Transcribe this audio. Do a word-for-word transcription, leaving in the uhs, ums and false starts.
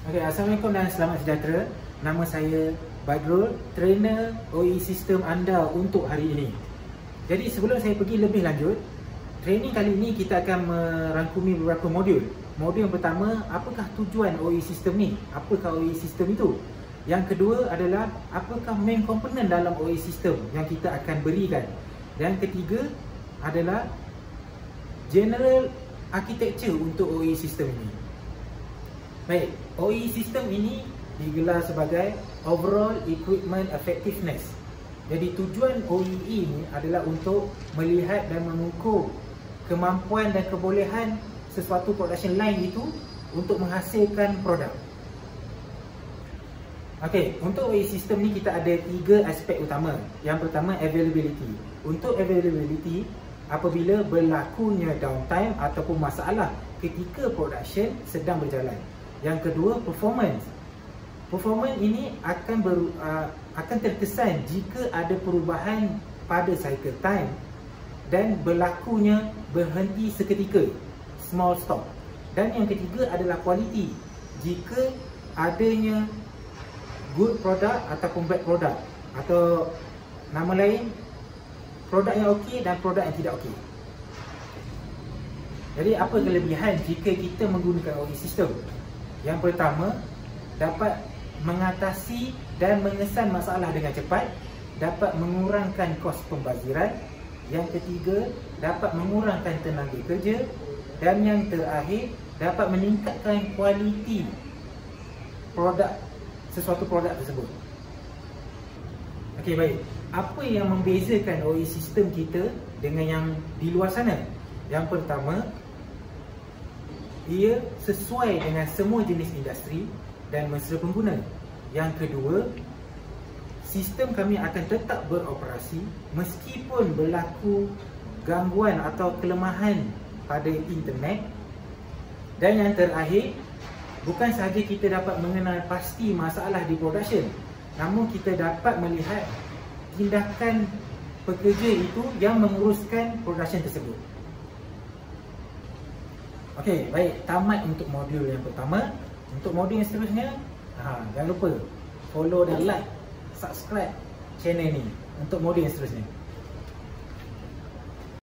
Okay, Assalamualaikum dan selamat sejahtera. Nama saya Badrul, trainer O E System anda untuk hari ini. Jadi sebelum saya pergi lebih lanjut, training kali ini kita akan merangkumi beberapa modul. Modul yang pertama, apakah tujuan O E System ni? Apakah O E System itu? Yang kedua adalah, apakah main komponen dalam O E System yang kita akan berikan? Dan ketiga adalah general architecture untuk O E System ini. Baik, O E System ini digelar sebagai Overall Equipment Effectiveness. Jadi tujuan O E E ini adalah untuk melihat dan mengukur kemampuan dan kebolehan sesuatu production line itu untuk menghasilkan produk. Okey, untuk O E System ni kita ada tiga aspek utama. Yang pertama, availability. Untuk availability, apabila berlakunya downtime ataupun masalah ketika production sedang berjalan. Yang kedua, performance. Performance ini akan ber, uh, akan terkesan jika ada perubahan pada cycle time dan berlakunya berhenti seketika, small stop. Dan yang ketiga adalah quality. Jika adanya good product ataupun bad product, atau nama lain, produk yang okey dan produk yang tidak okey. Jadi apa kelebihan jika kita menggunakan O E System? Yang pertama, dapat mengatasi dan mengesan masalah dengan cepat, dapat mengurangkan kos pembaziran. Yang ketiga, dapat mengurangkan tenaga kerja. Dan yang terakhir, dapat meningkatkan kualiti produk, sesuatu produk tersebut. Okey, baik. Apa yang membezakan O E System kita dengan yang di luar sana? Yang pertama, ia sesuai dengan semua jenis industri dan mesra pengguna. Yang kedua, sistem kami akan tetap beroperasi meskipun berlaku gangguan atau kelemahan pada internet. Dan yang terakhir, bukan sahaja kita dapat mengenal pasti masalah di production, namun kita dapat melihat tindakan pekerja itu yang menguruskan production tersebut. Okey, baik, tamat untuk modul yang pertama. Untuk modul yang seterusnya, ha, jangan lupa follow dan like, subscribe channel ni untuk modul yang seterusnya.